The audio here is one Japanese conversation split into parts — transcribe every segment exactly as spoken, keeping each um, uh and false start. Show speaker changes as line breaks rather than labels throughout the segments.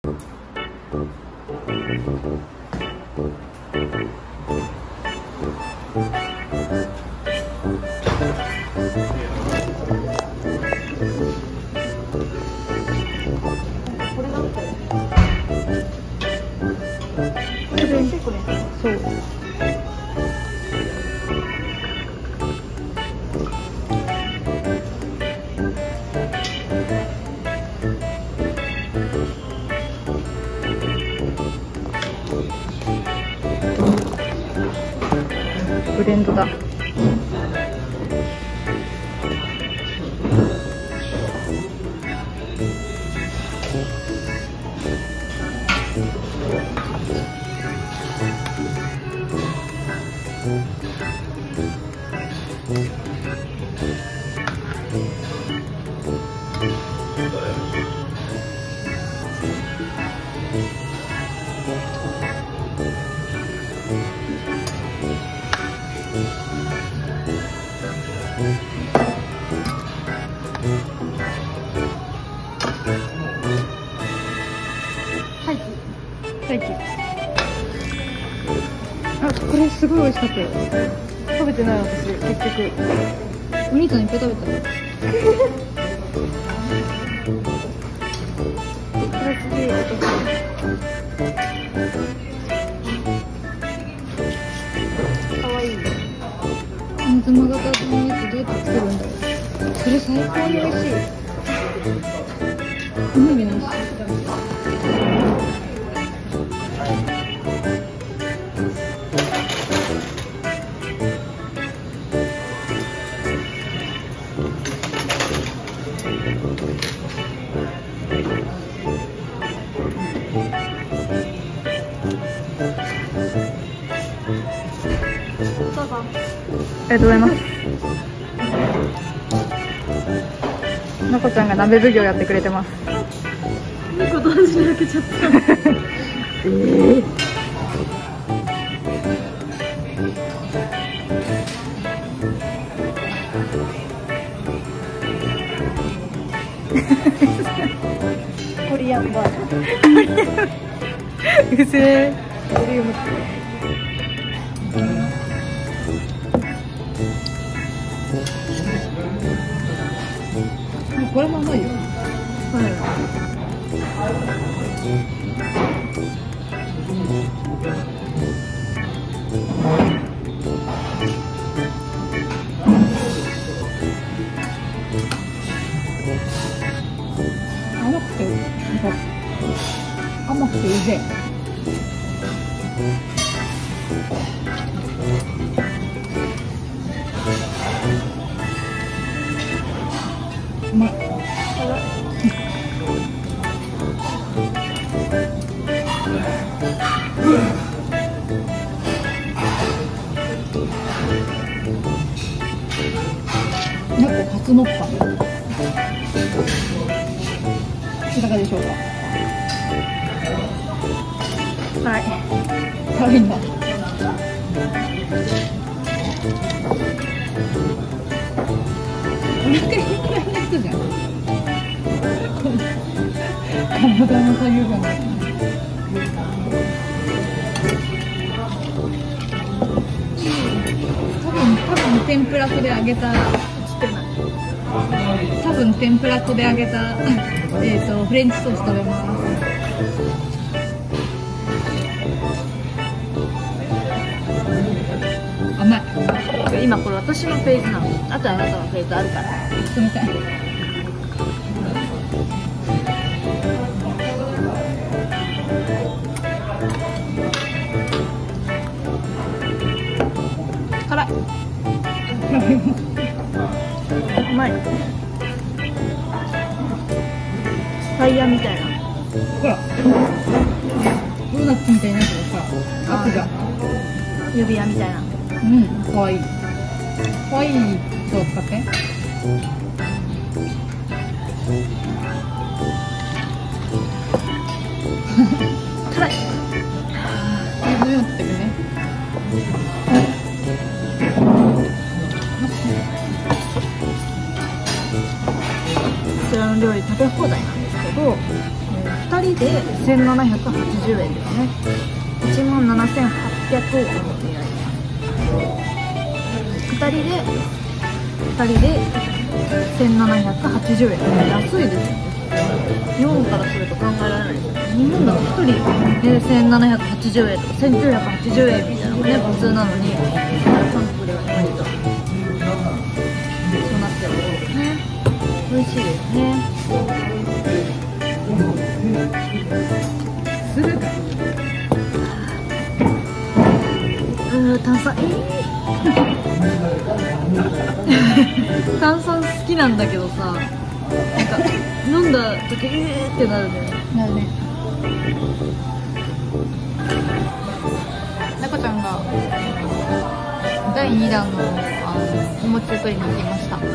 そう。ブレンドだ。はい。あ、これすごい美味しかったよ。食べてない私、結局。お兄さんいっぱい食べた。これ次、かわいい。水間型のやつどうやって作るんだろう。それ最高に美味しい。このように美味しい。ありがとうございます。のこちゃんが鍋奉行やってくれてます。猫同時に開けちゃった。えー、コリアンバージョン。うせー。ボリューム。これも甘いよ。はい。甘くて、なんか甘くてうぜえ。うまい。なんかカツモッパン。いかがでしょうか。はい。辛いんだ。お腹いっぱいな人じゃん。体の作業がない。多分多分天ぷら粉で揚げた。多分天ぷら粉で揚げたえっとフレンチソース食べます。甘い。今これ私のページなの。あとあなたのページあるから。すみません。辛い。うまい。タイヤみたいな。ほら。ドーナツみたいなやつがさ、悪が。指輪みたいな。うん、かわいい。かわいい人を使って。辛い。水を取ってくね。こちらの料理食べ放題なんですけど、ふたりでせんななひゃくはちじゅうえんですね。いちまんななせんはっぴゃくえんになります。ふたりでふたりでせんななひゃくはちじゅうえん、安いですよね。日本からすると考えられないですよね。日本だとひとりでせんななひゃくはちじゅうえんとかせんきゅうひゃくはちじゅうえんみたいなのがね普通なのに、韓国ではやっぱりそうなってるんですね。美味しいですね。するうー炭酸いい炭酸好きなんだけどさ、なんか飲んだ時えーってなるね。なるね。なこちゃんがだいにだんのあのお餅作りに行きました。こ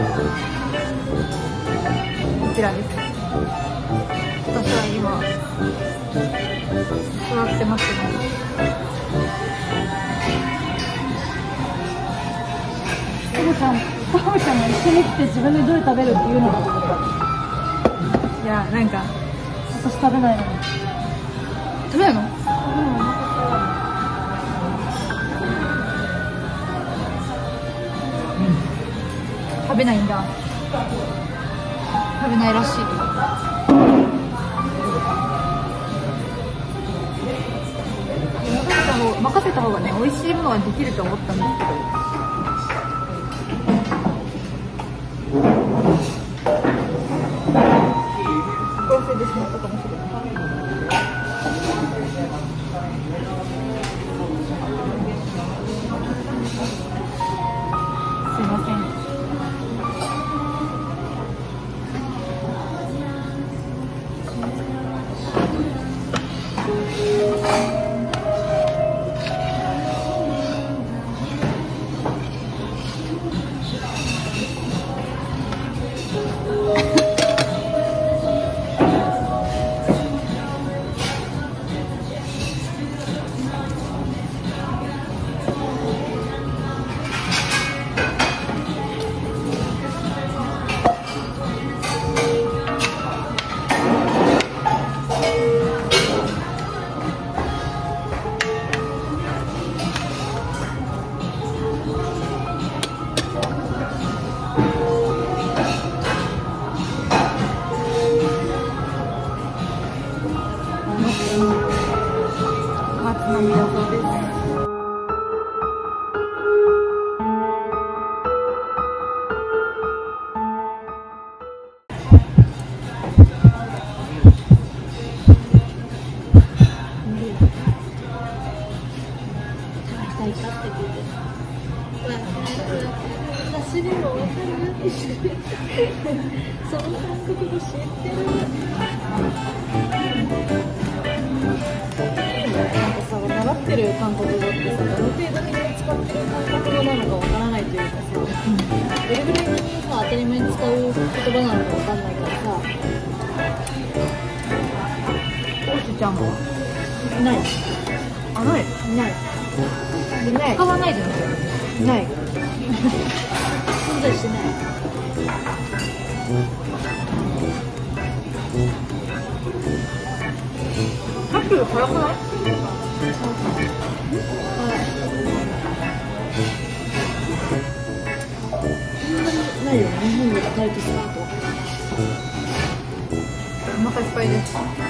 ちらです。私は今座ってますね。タモちゃん、タモちゃんが一緒に来て自分でどれ食べるって言うのかと思った。いや、なんか私食べないのに。食べないの？食べないんだ。食べないらしい。任せた方がね、美味しいものができると思ったんですけど。怒らせてしまったかもしれない。すいません。私でも分かるその感覚で知ってる。なんかさ、習ってる韓国語ってさ、どの程度みんな使ってる韓国語なのか分からないというかさ、うん、どれぐらいみんなさ当たり前に使う言葉なのか分かんないからさ。おしちゃんはない。あ、ない。ない。ない。使わないじゃん。ない。存在してない。さっきより辛くない？ないよね、日本でタイプスタート。お腹いっぱいです。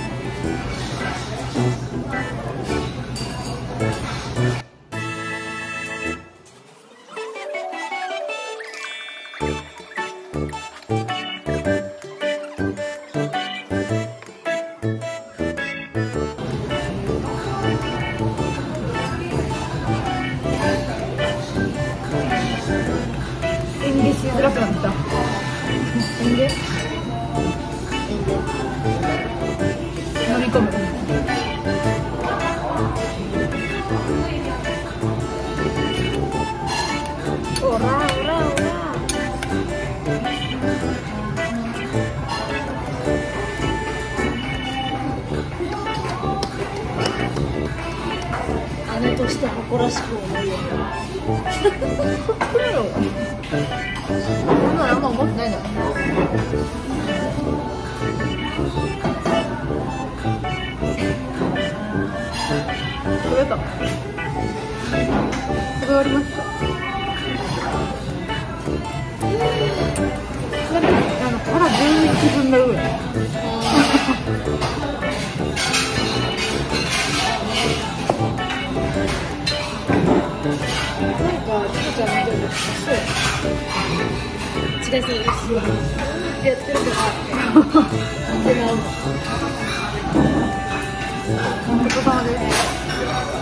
演技しづらくなった。演技？飲み込む。オラオラオラ。姉として誇らしく思うよ。これよ。そんなのあんま思ってないんだよ。 べた。食べ終わりました。あの腹全然沈んでる。なんかちこちゃんみたいなそう違いそうです。やってるかなって。なんてことです。